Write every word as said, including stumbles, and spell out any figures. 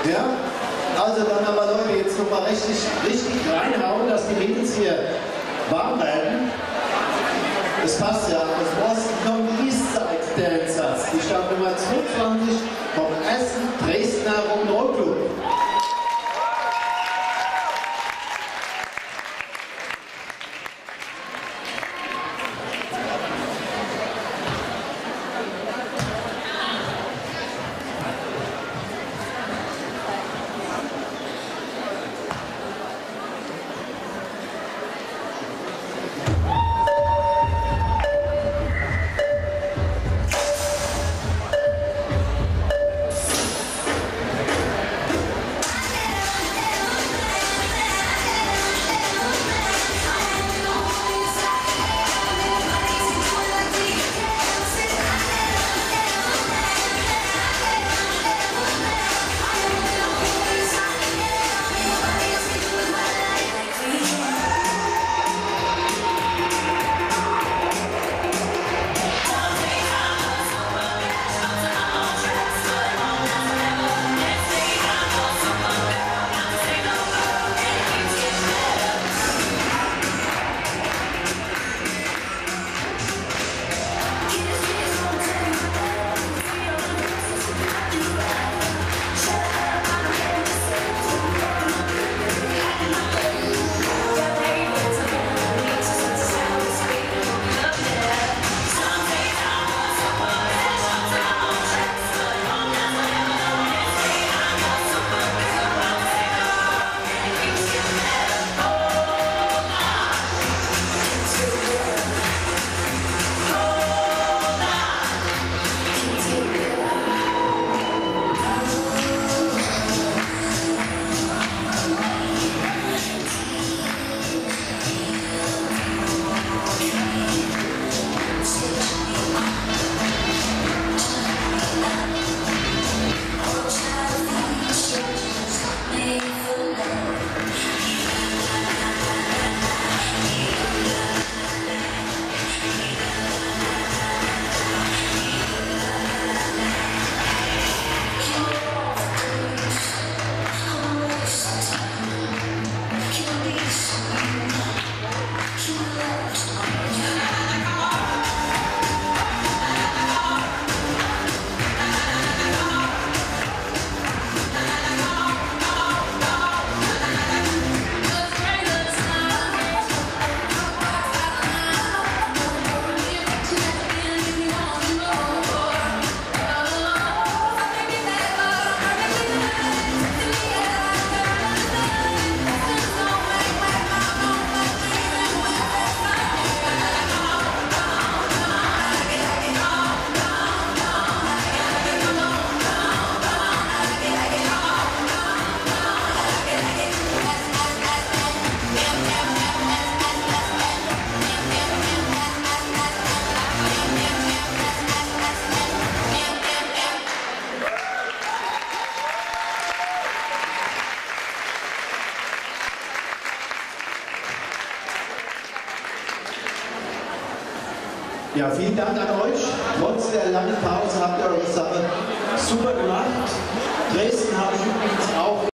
Ja? Also dann aber Leute, jetzt nochmal richtig, richtig reinhauen, dass die Mädels hier warm werden. Das passt ja. Aus dem Osten kommen die Eastside Dancers. Die Startnummer zweiundzwanzig vom Essen Dresdner Rock'n'Roll-Club. Ja, vielen Dank an euch. Trotz der langen Pause habt ihr eure Sache super gemacht. Dresden habe ich übrigens auch